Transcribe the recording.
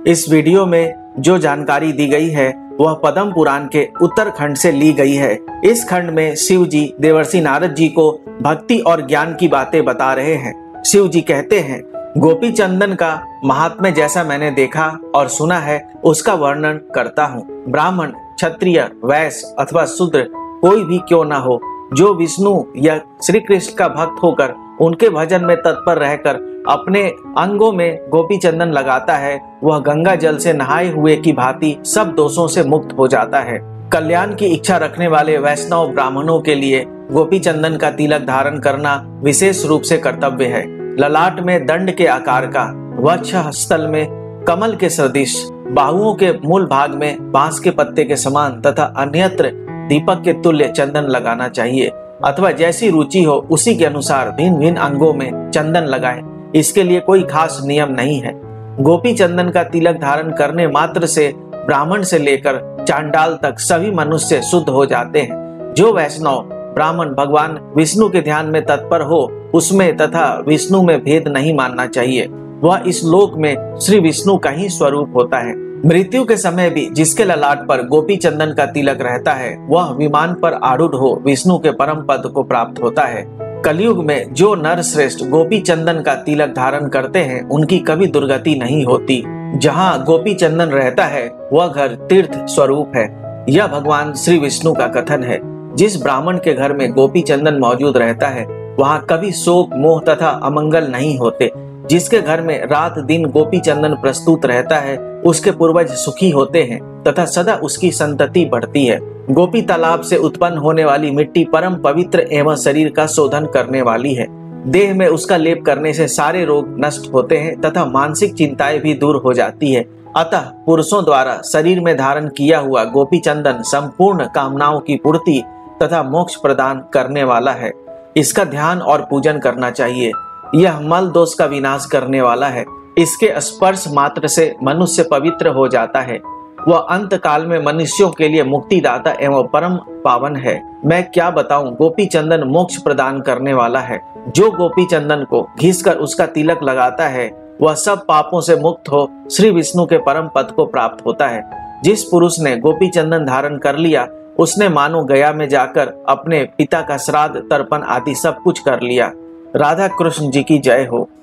इस वीडियो में जो जानकारी दी गई है वह पद्म पुराण के उत्तरखंड से ली गई है। इस खंड में शिव जी देवर्षि नारद जी को भक्ति और ज्ञान की बातें बता रहे हैं। शिव जी कहते हैं, गोपी चंदन का महात्म्य जैसा मैंने देखा और सुना है उसका वर्णन करता हूँ। ब्राह्मण, क्षत्रिय, वैश्य अथवा शूद्र कोई भी क्यों न हो, जो विष्णु या श्री कृष्ण का भक्त होकर उनके भजन में तत्पर रहकर अपने अंगों में गोपी चंदन लगाता है, वह गंगा जल से नहाए हुए की भांति सब दोषों से मुक्त हो जाता है। कल्याण की इच्छा रखने वाले वैष्णव ब्राह्मणों के लिए गोपी चंदन का तिलक धारण करना विशेष रूप से कर्तव्य है। ललाट में दंड के आकार का, वक्षस्थल में कमल के सदृश, बाहुओं के मूल भाग में बांस के पत्ते के समान तथा अन्यत्र दीपक के तुल्य चंदन लगाना चाहिए, अथवा जैसी रुचि हो उसी के अनुसार भिन्न भिन्न अंगों में चंदन लगाएं। इसके लिए कोई खास नियम नहीं है। गोपी चंदन का तिलक धारण करने मात्र से ब्राह्मण से लेकर चांडाल तक सभी मनुष्य शुद्ध हो जाते हैं। जो वैष्णव ब्राह्मण भगवान विष्णु के ध्यान में तत्पर हो, उसमें तथा विष्णु में भेद नहीं मानना चाहिए। वह इस लोक में श्री विष्णु का ही स्वरूप होता है। मृत्यु के समय भी जिसके ललाट पर गोपी चंदन का तिलक रहता है, वह विमान पर आरूढ़ हो विष्णु के परम पद को प्राप्त होता है। कलयुग में जो नर श्रेष्ठ गोपी चंदन का तिलक धारण करते हैं, उनकी कभी दुर्गति नहीं होती। जहाँ गोपी चंदन रहता है वह घर तीर्थ स्वरूप है। यह भगवान श्री विष्णु का कथन है। जिस ब्राह्मण के घर में गोपी चंदन मौजूद रहता है, वहाँ कभी शोक, मोह तथा अमंगल नहीं होते। जिसके घर में रात दिन गोपी चंदन प्रस्तुत रहता है, उसके पूर्वज सुखी होते हैं तथा सदा उसकी संतति बढ़ती है। गोपी तालाब से उत्पन्न होने वाली मिट्टी परम पवित्र एवं शरीर का शोधन करने वाली है। देह में उसका लेप करने से सारे रोग नष्ट होते हैं तथा मानसिक चिंताएं भी दूर हो जाती है। अतः पुरुषों द्वारा शरीर में धारण किया हुआ गोपी चंदन संपूर्ण कामनाओं की पूर्ति तथा मोक्ष प्रदान करने वाला है। इसका ध्यान और पूजन करना चाहिए। यह मल दोष का विनाश करने वाला है। इसके स्पर्श मात्र से मनुष्य पवित्र हो जाता है। वह अंत काल में मनुष्यों के लिए मुक्तिदाता एवं परम पावन है। मैं क्या बताऊं, गोपी चंदन मोक्ष प्रदान करने वाला है। जो गोपी चंदन को घिसकर उसका तिलक लगाता है, वह सब पापों से मुक्त हो श्री विष्णु के परम पद को प्राप्त होता है। जिस पुरुष ने गोपी चंदन धारण कर लिया, उसने मानो गया में जाकर अपने पिता का श्राद्ध, तर्पण आदि सब कुछ कर लिया। राधा कृष्ण जी की जय हो।